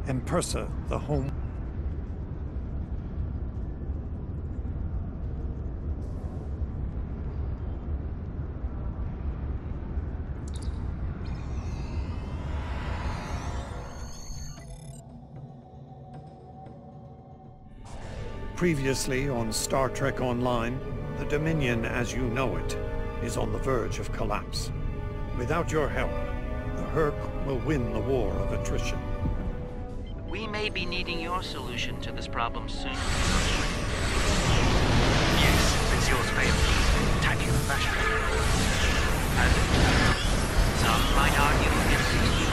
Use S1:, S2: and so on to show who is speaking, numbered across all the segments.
S1: Empersa, the home... Previously on Star Trek Online, the Dominion as you know it is on the verge of collapse. Without your help, the Herc will win the war of attrition.
S2: We may be needing your solution to this problem soon.
S3: Yes, it's yours, babe. Tacular fashion.
S2: As some might argue it's useful.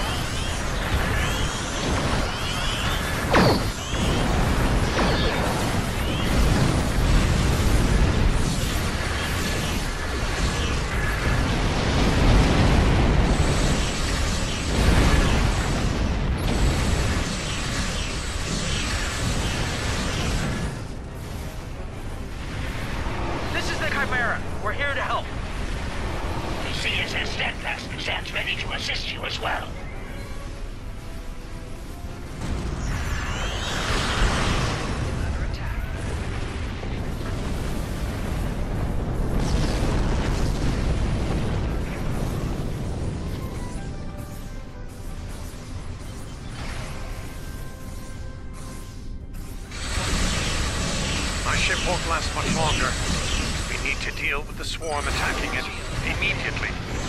S3: We're here to help.
S4: The CSS Steadfast stands ready to assist you as well.
S3: Under attack.
S5: My ship won't last much longer. We need to deal with the swarm attacking it immediately.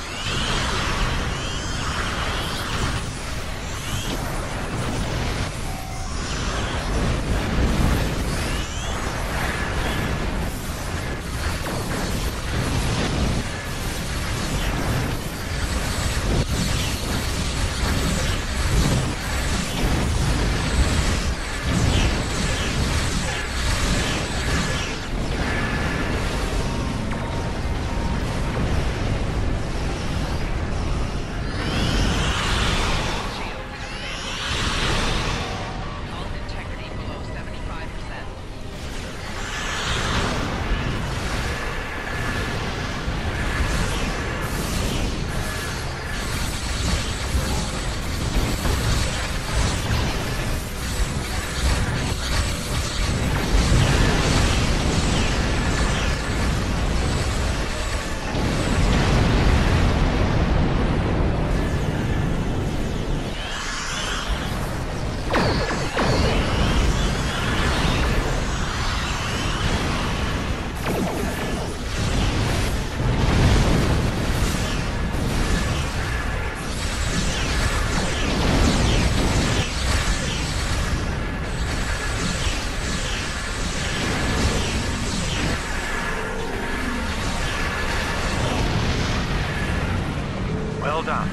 S5: Well done.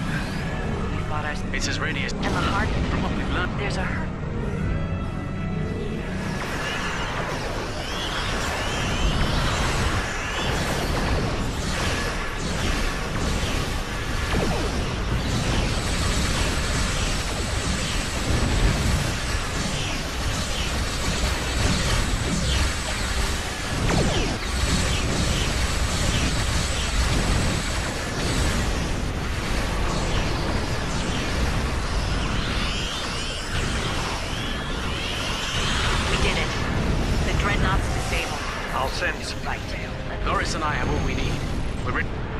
S3: It's his radius.
S2: And the heart,
S3: From what we've learned,
S2: there's a hurt.
S5: I'll send...
S2: Right, Dale.
S3: Loris and I have all we need. We're ready.